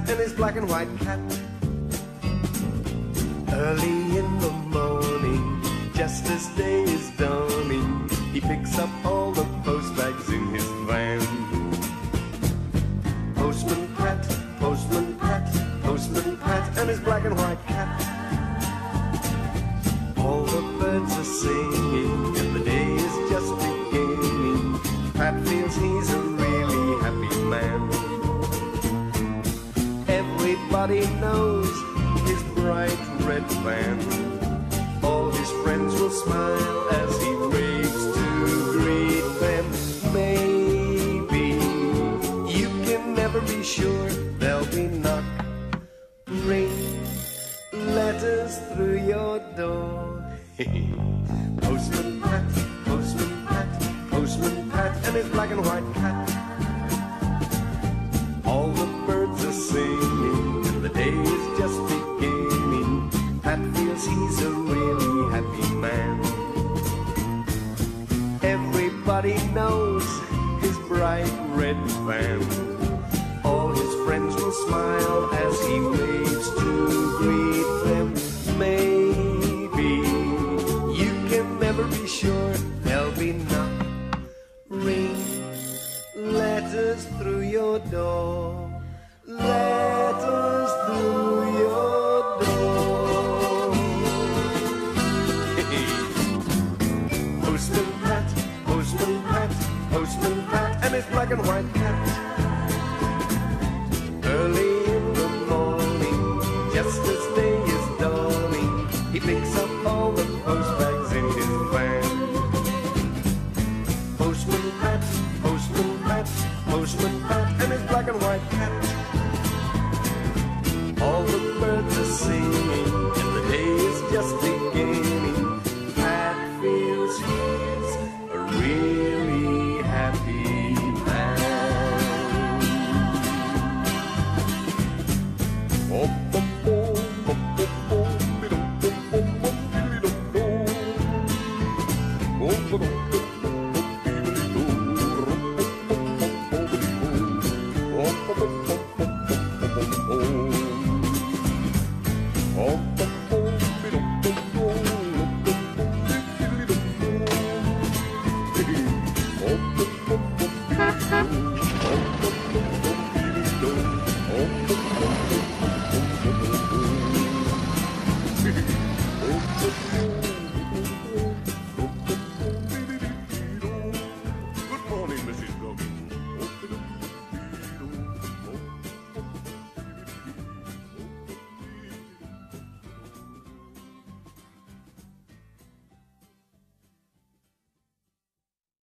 and his black and white cat. Early in the morning, just as day is dawning, he picks up all the post bags in his van. Postman Pat, Postman Pat, Postman Pat, and his black and white cat. All the birds are singing, and the day is just beginning. Pat feels he's a really happy man. Everybody knows his bright red van. All his friends will smile as he waves to greet them. Maybe you can never be sure there'll be knock, ring, letters through your door. Postman Pat, Postman Pat, Postman Pat, and his black and white cat. All the birds are singing, and the day is just beginning. Pat feels he's a really happy man. Everybody knows his bright red van. All his friends will smile as he waves to greet them. Maybe you can never be sure there'll be knock, ring, letters through your door. Letters through your door. Postman Pat, Postman Pat, Postman Pat, and his black and white cat. Early in the morning, just